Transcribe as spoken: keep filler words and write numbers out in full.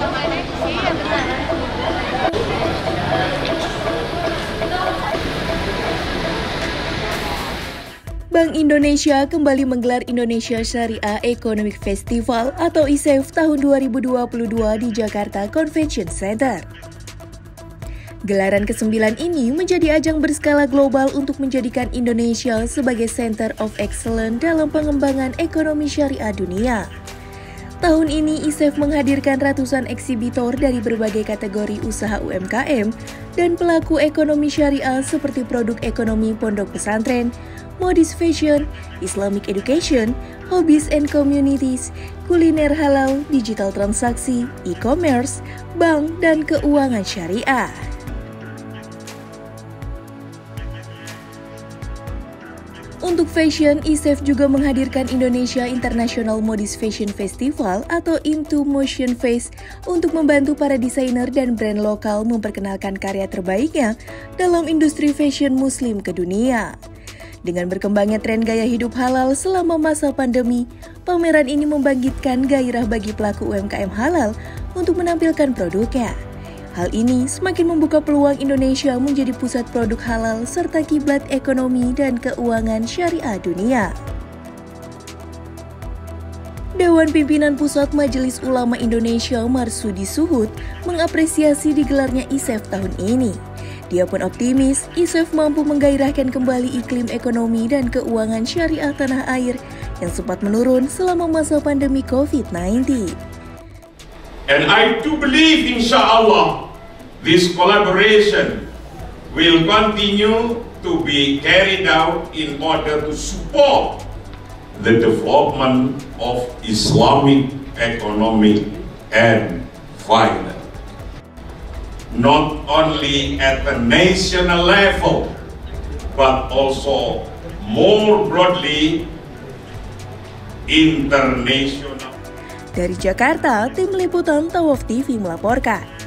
Bank Indonesia kembali menggelar Indonesia Syariah Economic Festival atau I S E F tahun dua ribu dua puluh dua di Jakarta Convention Center. Gelaran kesembilan ini menjadi ajang berskala global untuk menjadikan Indonesia sebagai Center of Excellence dalam pengembangan ekonomi syariah dunia. Tahun ini I S E F menghadirkan ratusan eksibitor dari berbagai kategori usaha U M K M dan pelaku ekonomi syariah seperti produk ekonomi pondok pesantren, modis fashion, Islamic education, hobbies and communities, kuliner halal, digital transaksi, e-commerce, bank, dan keuangan syariah. Untuk fashion, I S E F juga menghadirkan Indonesia International Modis Fashion Festival atau Into Motion Face untuk membantu para desainer dan brand lokal memperkenalkan karya terbaiknya dalam industri fashion muslim ke dunia. Dengan berkembangnya tren gaya hidup halal selama masa pandemi, pameran ini membangkitkan gairah bagi pelaku U M K M halal untuk menampilkan produknya. Hal ini semakin membuka peluang Indonesia menjadi pusat produk halal serta kiblat ekonomi dan keuangan syariah dunia. Dewan Pimpinan Pusat Majelis Ulama Indonesia Marsudi Suhud mengapresiasi digelarnya I S E F tahun ini. Dia pun optimis I S E F mampu menggairahkan kembali iklim ekonomi dan keuangan syariah tanah air yang sempat menurun selama masa pandemi covid sembilan belas. And I do believe, inshallah, this collaboration will continue to be carried out in order to support the development of Islamic economy and finance. Not only at the national level, but also more broadly international. Dari Jakarta, tim liputan Tawaf T V melaporkan.